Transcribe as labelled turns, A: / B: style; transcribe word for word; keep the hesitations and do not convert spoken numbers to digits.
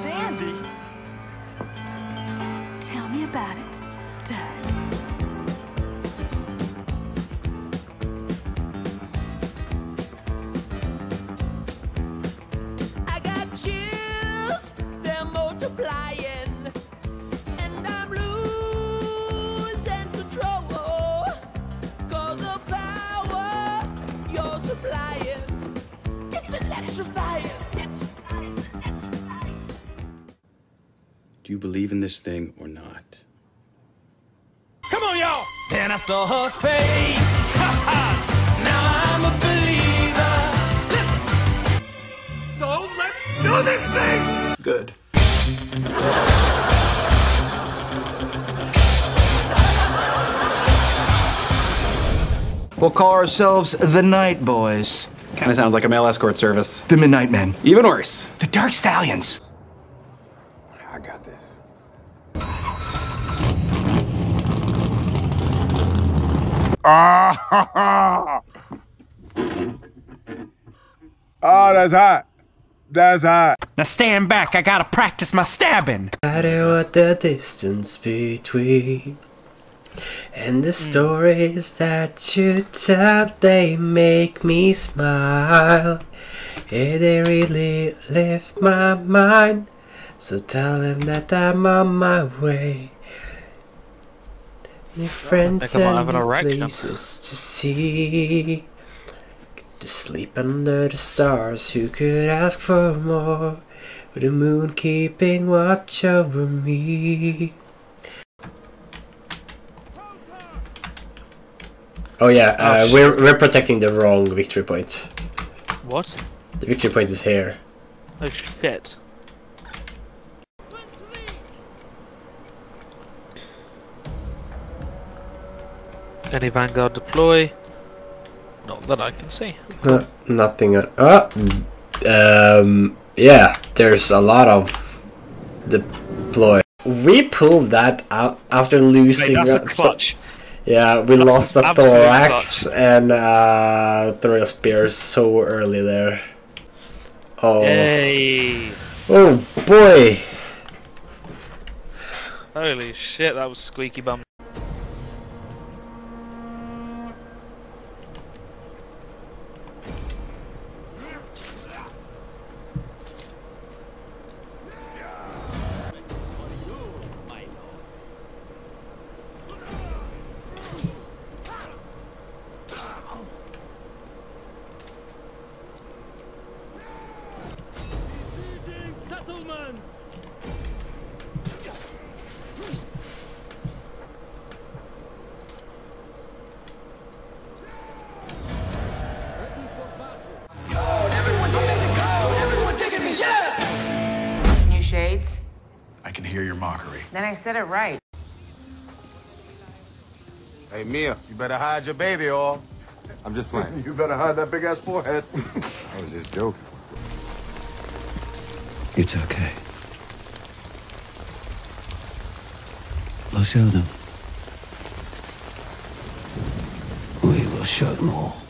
A: Sandy?
B: Tell me about it, stud.
C: I got chills, they're multiplying, and I'm losing control. Cause of power you're supplying, it's electrifying.
D: Do you believe in this thing or not?
C: Come on, y'all! Then I saw her face. Ha ha! Now I'm a believer. So let's do this thing!
A: Good.
E: We'll call ourselves the Night Boys.
A: Kind of sounds like a male escort service.
E: The Midnight Men.
A: Even worse.
E: The Dark Stallions.
D: I got this.
F: Ah! Oh, that's hot. That's hot.
G: Now stand back, I gotta practice my stabbing.
H: No matter what the distance between and the stories that you tell, they make me smile. Yeah, they really lift my mind. So tell them that I'm on my way. New friends and new places to see. To sleep under the stars, who could ask for more? With the moon keeping watch over me. Oh yeah, uh, oh, we're we're protecting the wrong victory point.
I: What?
H: The victory point is here.
I: Oh shit. Any Vanguard deploy? Not that I can see.
H: No, nothing. Uh, uh, um, yeah, there's a lot of deploy. We pulled that out after losing.
I: Wait, that's a clutch.
H: Yeah, we
I: that's
H: lost the
I: absolute
H: thorax
I: clutch.
H: and uh, the spear so early there. Oh.
I: Yay.
H: Oh boy.
I: Holy shit, that was squeaky bum.
J: I can hear your mockery.
K: Then I said it right.
L: Hey, Mia, you better hide your baby, or...
J: I'm just playing.
F: You better hide that big-ass forehead.
J: I was just joking.
M: It's okay. We'll show them. We will show them all.